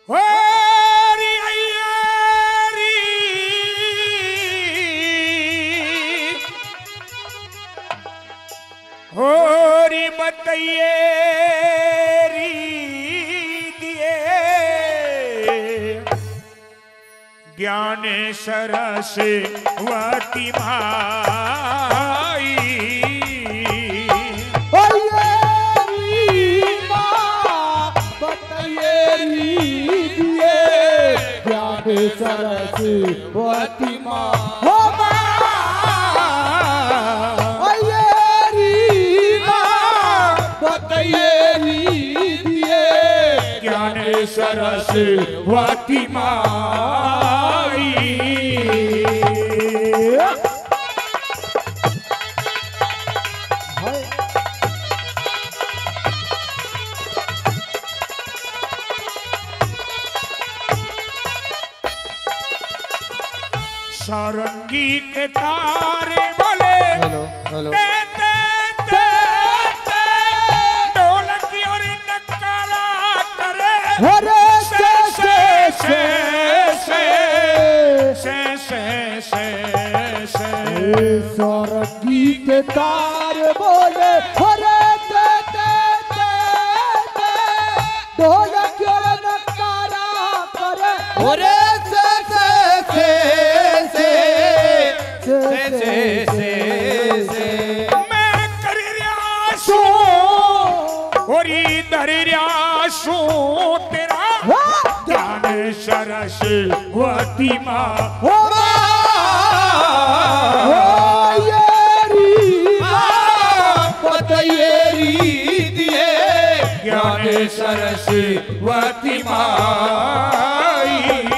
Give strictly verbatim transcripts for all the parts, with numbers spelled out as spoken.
होरी अय्यारी होरी बतैयेरी दिए ज्ञान सरस वती माई सरस वती माँ हो ज्ञान सरस वती माई सारंगी के तारे बोले हेलो हेलो ढोलक और नकारा करे हरे से से से से से से से से सारंगी के तार बोले हरे ते ते ते ढोलक और नकारा करे हरे से से से से से से से मैं कर रियासू और इधर रियासू तेरा ज्ञान सरस वती माँ हो ज्ञान सरस वती माई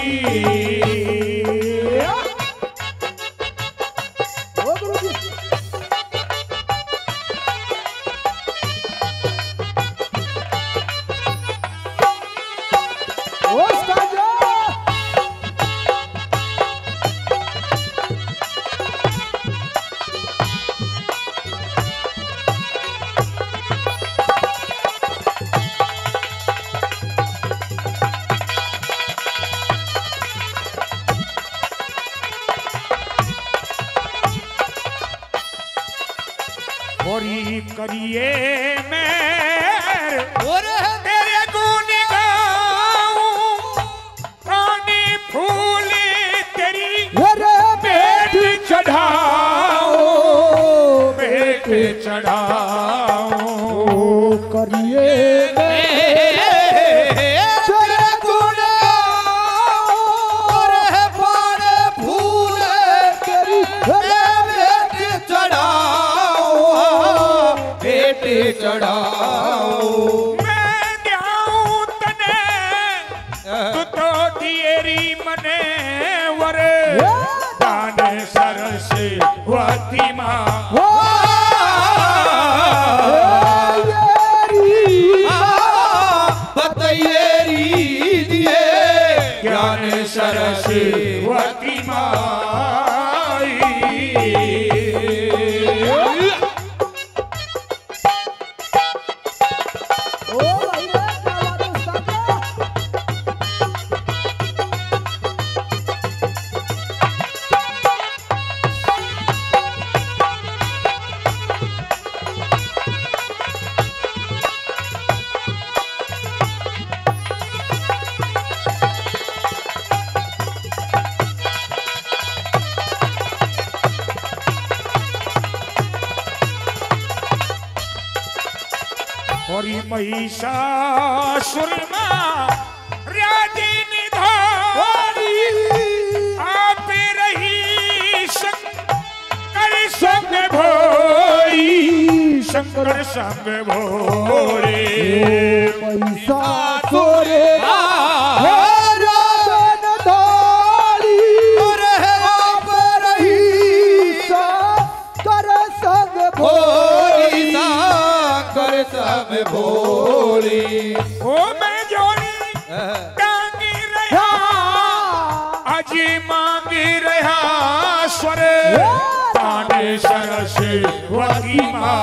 होरी करिए मैं तेरे गुण गाऊं रानी फूल तेरी पेट चढ़ाओ पेट चढ़ाओ करिए चढ़ाओ मैं द्याऊं तने तू तो दिएरी मने वर दान सरस वती माँ बतैयेरी दिए ज्ञान सरस वती माई होरी महिषासुर मां राजिनी धोरी आप रही शंकर संग भोरी शंकर संग भोरे महिषासुर सब भोरी ओ मैं जोड़ी टांगी रहा अजी मांगी रहा स्वर ताने सरस वती माँ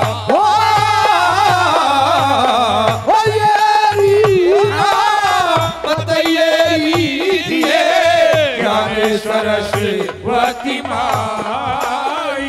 बताइए सरस्वती माई।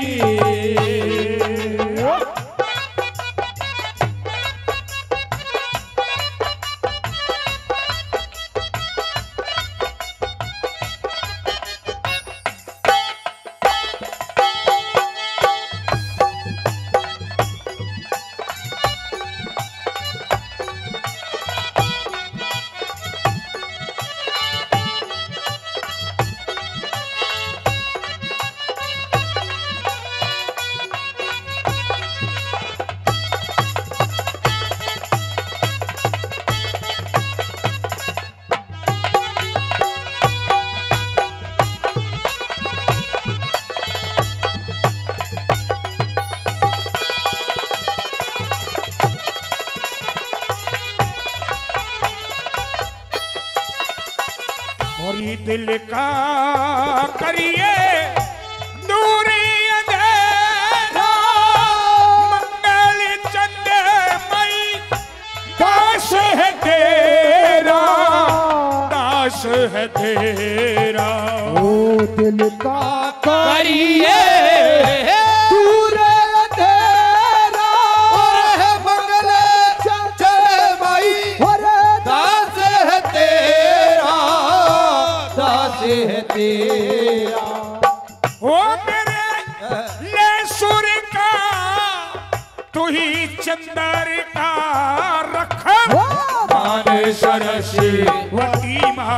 मोरी दिल का करिए दूरी अंधेरा, मंगल चंद्रमई दास है तेरा, दास है तेरा। ओ दिल का करिए दूर अंधेरा, और है मंगल चंद्रमई दास है तेरा, दास है तेरा। ओ मेरे ले सुर का तू ही चंदर का रख, मान सरस्वती माँ।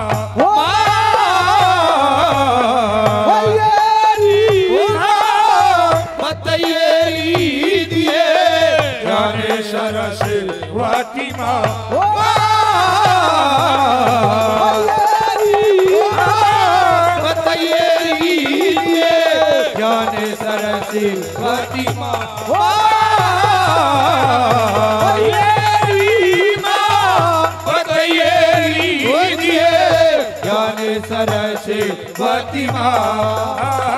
बताइए दिए ज्ञान सरस्वती माँ। बताइए दिए ज्ञान सरस्वती माँ। बताइए ज्ञान सरस्वती माँ।